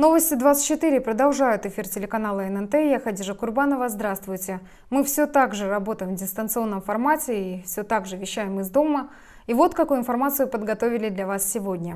Новости 24 продолжают эфир телеканала ННТ. Я Хадижа Курбанова. Здравствуйте. Мы все так же работаем в дистанционном формате и все так же вещаем из дома. И вот какую информацию подготовили для вас сегодня.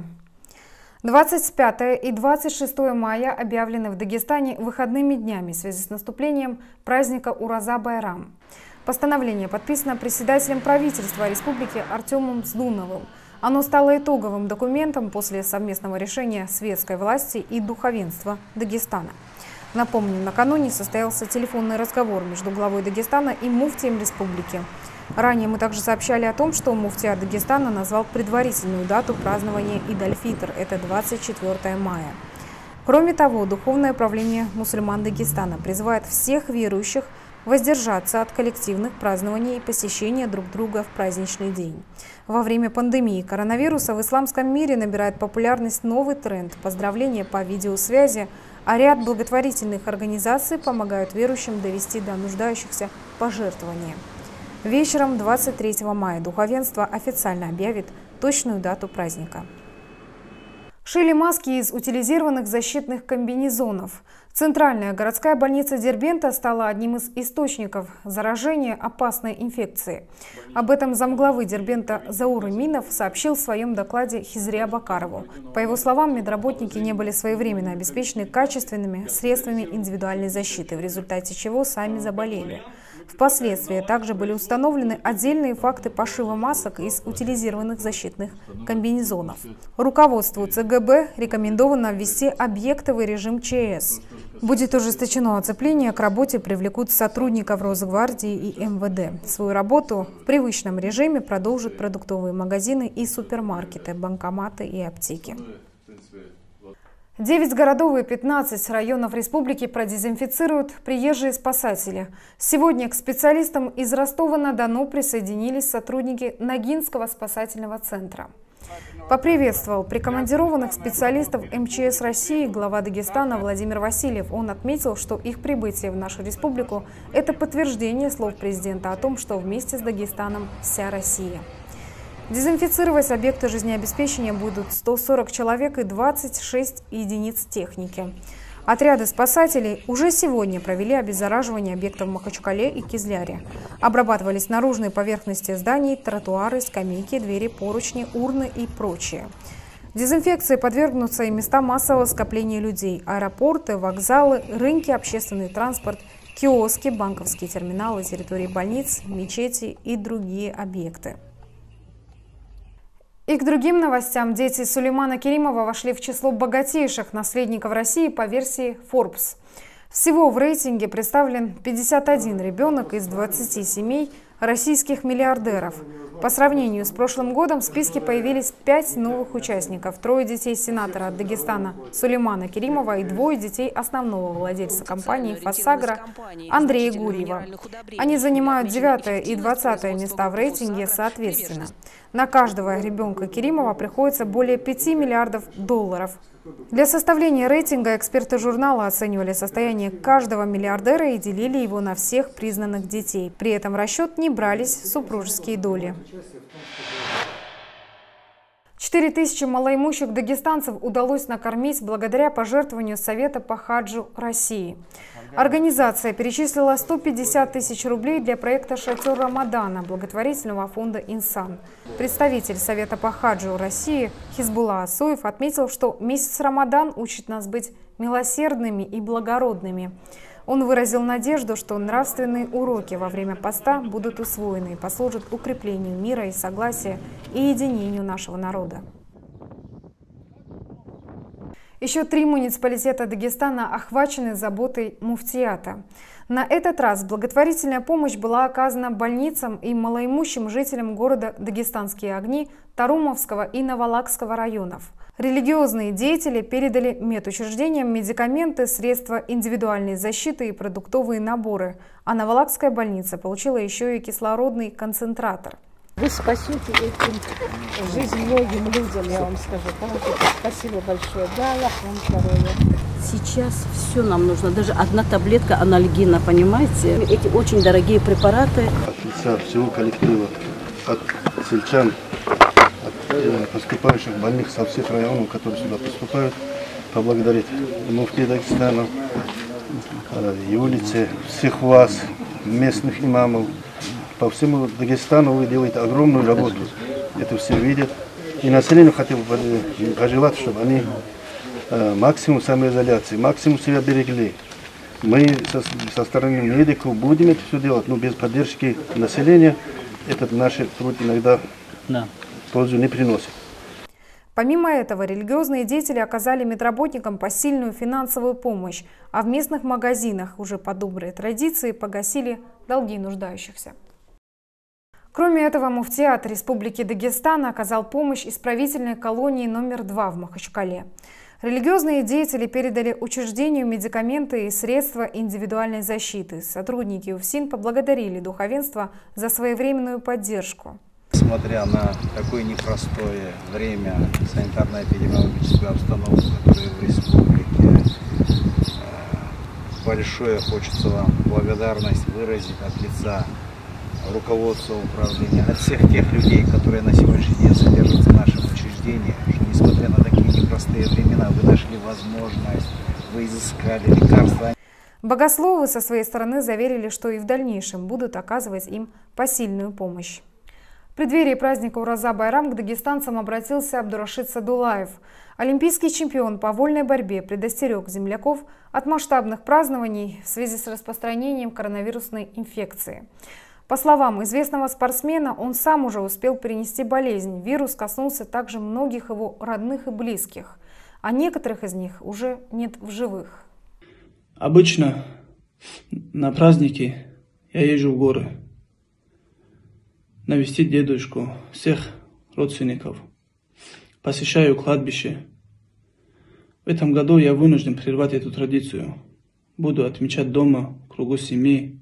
25 и 26 мая объявлены в Дагестане выходными днями в связи с наступлением праздника Ураза-Байрам. Постановление подписано председателем правительства республики Артемом Сдуновым. Оно стало итоговым документом после совместного решения светской власти и духовенства Дагестана. Напомню, накануне состоялся телефонный разговор между главой Дагестана и муфтием республики. Ранее мы также сообщали о том, что муфтия Дагестана назвал предварительную дату празднования Идь-аль-Фитр – это 24 мая. Кроме того, Духовное правление мусульман Дагестана призывает всех верующих воздержаться от коллективных празднований и посещения друг друга в праздничный день. Во время пандемии коронавируса в исламском мире набирает популярность новый тренд – поздравления по видеосвязи, а ряд благотворительных организаций помогают верующим довести до нуждающихся пожертвования. Вечером 23 мая духовенство официально объявит точную дату праздника. Шили маски из утилизированных защитных комбинезонов. Центральная городская больница Дербента стала одним из источников заражения опасной инфекции. Об этом замглавы Дербента Заур Иминов сообщил в своем докладе Хизре Абакарову. По его словам, медработники не были своевременно обеспечены качественными средствами индивидуальной защиты, в результате чего сами заболели. Впоследствии также были установлены отдельные факты пошива масок из утилизированных защитных комбинезонов. Руководству ЦГБ рекомендовано ввести объектовый режим ЧС. Будет ужесточено оцепление, к работе привлекут сотрудников Росгвардии и МВД. Свою работу в привычном режиме продолжат продуктовые магазины и супермаркеты, банкоматы и аптеки. 9 городов и 15 районов республики продезинфицируют приезжие спасатели. Сегодня к специалистам из Ростова-на-Дону присоединились сотрудники Ногинского спасательного центра. Поприветствовал прикомандированных специалистов МЧС России глава Дагестана Владимир Васильев. Он отметил, что их прибытие в нашу республику – это подтверждение слов президента о том, что вместе с Дагестаном вся Россия. Дезинфицировать объекты жизнеобеспечения будут 140 человек и 26 единиц техники. Отряды спасателей уже сегодня провели обеззараживание объектов в Махачкале и Кизляре. Обрабатывались наружные поверхности зданий, тротуары, скамейки, двери, поручни, урны и прочее. Дезинфекции подвергнутся и места массового скопления людей, аэропорты, вокзалы, рынки, общественный транспорт, киоски, банковские терминалы, территории больниц, мечети и другие объекты. И к другим новостям. Дети Сулеймана Керимова вошли в число богатейших наследников России по версии Forbes. Всего в рейтинге представлен 51 ребенок из 20 семей российских миллиардеров. По сравнению с прошлым годом в списке появились 5 новых участников. 3 детей сенатора от Дагестана Сулеймана Керимова и 2 детей основного владельца компании «Фосагро» Андрея Гурьева. Они занимают 9 и 20 места в рейтинге соответственно. На каждого ребенка Керимова приходится более 5 миллиардов долларов. Для составления рейтинга эксперты журнала оценивали состояние каждого миллиардера и делили его на всех признанных детей. При этом в расчет не брались супружеские доли. 4000 малоимущих дагестанцев удалось накормить благодаря пожертвованию Совета по хаджу России. Организация перечислила 150 тысяч рублей для проекта «Шатер Рамадана» благотворительного фонда «Инсан». Представитель Совета по хаджу России Хизбулла Асуев отметил, что месяц Рамадан учит нас быть милосердными и благородными. Он выразил надежду, что нравственные уроки во время поста будут усвоены и послужат укреплению мира и согласия и единению нашего народа. Еще 3 муниципалитета Дагестана охвачены заботой муфтията. На этот раз благотворительная помощь была оказана больницам и малоимущим жителям города Дагестанские огни, Тарумовского и Навалакского районов. Религиозные деятели передали медучреждениям медикаменты, средства индивидуальной защиты и продуктовые наборы, а Навалакская больница получила еще и кислородный концентратор. Вы спасете этим жизнь многим людям, я вам скажу. Спасибо большое. Да, Аллах вам здоровья. Сейчас все нам нужно, даже одна таблетка анальгина, понимаете? Эти очень дорогие препараты. От лица всего коллектива, от сельчан, от поступающих больных со всех районов, которые сюда поступают, поблагодарить муфти Дагестана, Юлице, всех вас, местных имамов. По всему Дагестану вы делаете огромную работу. Это все видят. И населению хотел бы пожелать, чтобы они максимум самоизоляции, максимум себя берегли. Мы со стороны медиков будем это все делать, но без поддержки населения этот наш труд иногда пользу не приносит. Помимо этого, религиозные деятели оказали медработникам посильную финансовую помощь, а в местных магазинах уже по доброй традиции погасили долги нуждающихся. Кроме этого, муфтиат Республики Дагестан оказал помощь исправительной колонии номер 2 в Махачкале. Религиозные деятели передали учреждению медикаменты и средства индивидуальной защиты. Сотрудники УФСИН поблагодарили духовенство за своевременную поддержку. Несмотря на такое непростое время, санитарно-эпидемиологическую обстановку, которая в республике, большое хочется вам благодарность выразить от лица руководства управления, от всех тех людей, которые на сегодняшний день содержатся в нашем учреждении, что несмотря на такие непростые времена, вы нашли возможность, вы изыскали лекарства. Богословы со своей стороны заверили, что и в дальнейшем будут оказывать им посильную помощь. В преддверии праздника Ураза-Байрам к дагестанцам обратился Абдурашид Садулаев. Олимпийский чемпион по вольной борьбе предостерег земляков от масштабных празднований в связи с распространением коронавирусной инфекции. По словам известного спортсмена, он сам уже успел перенести болезнь. Вирус коснулся также многих его родных и близких, а некоторых из них уже нет в живых. Обычно на праздники я езжу в горы навестить дедушку, всех родственников, посещаю кладбище. В этом году я вынужден прервать эту традицию. Буду отмечать дома, в кругу семьи.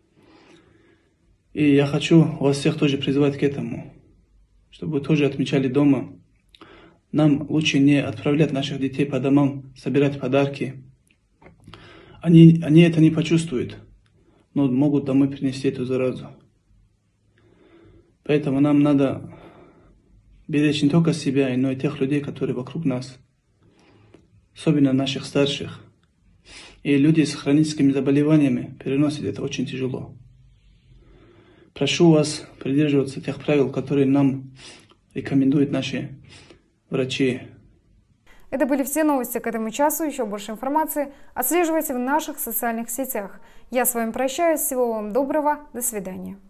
И я хочу вас всех тоже призвать к этому, чтобы вы тоже отмечали дома. Нам лучше не отправлять наших детей по домам, собирать подарки. Они это не почувствуют, но могут домой принести эту заразу. Поэтому нам надо беречь не только себя, но и тех людей, которые вокруг нас, особенно наших старших. И люди с хроническими заболеваниями переносят это очень тяжело. Прошу вас придерживаться тех правил, которые нам рекомендуют наши врачи. Это были все новости к этому часу. Еще больше информации отслеживайте в наших социальных сетях. Я с вами прощаюсь. Всего вам доброго. До свидания.